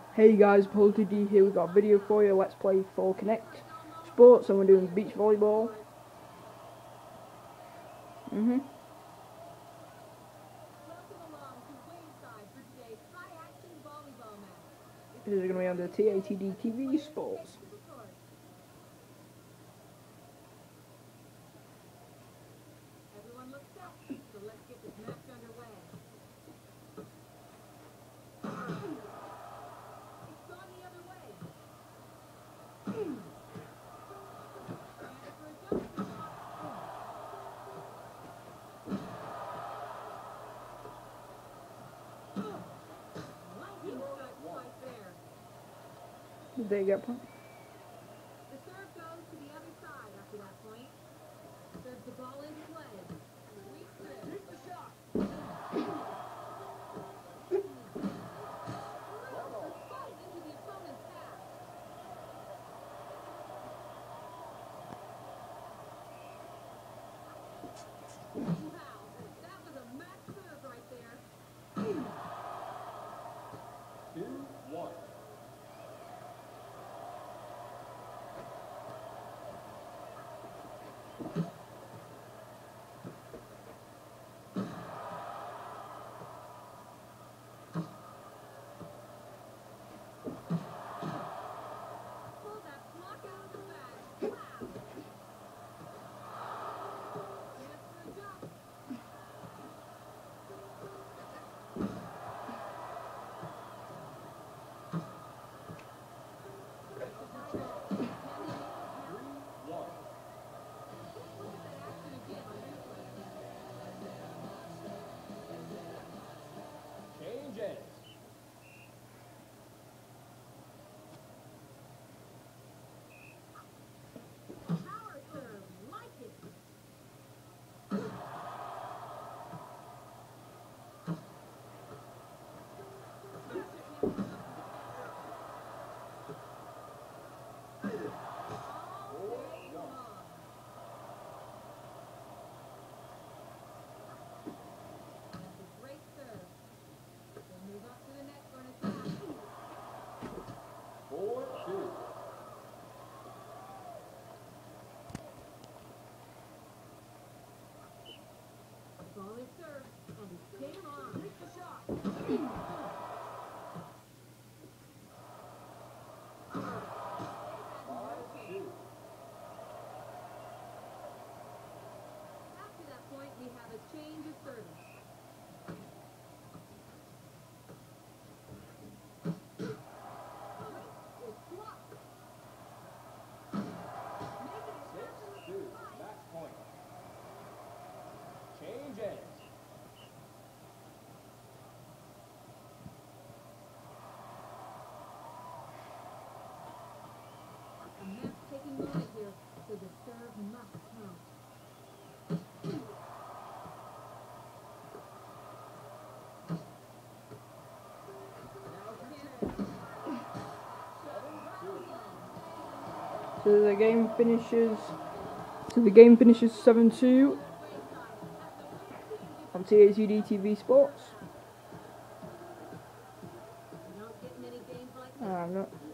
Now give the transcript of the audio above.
Hey guys, PolTD here. We've got a video for you. Let's play for Connect Sports, and we're doing beach volleyball. This is going to be on the TATD TV Sports. Everyone looks set, so let's get this match underway. It's gone the other way. Lightning strike right there. Did they get point? The serve goes to the other side after that point. Serves the ball into play. Sweet serve. Take the shot. Into the opponent's half. Wow, that was a match serve right there. 2-1. Pull that block out of the bag. Wow. Chance for a jump. Look at that action again on replay. Change ends. Power serve, like it. That's a great serve. We'll move up to the net for an attack. 4-2. Ball is served, and it's game on. Take the shot. After that point, we have a change of service. It's blocked. Making it happen with 6-2. the spike. Match point. Change ends. A match-taking moment here, so the serve must count. So the game finishes. 7-2 on TATD TV Sports. You don't get many games like this. I'm not.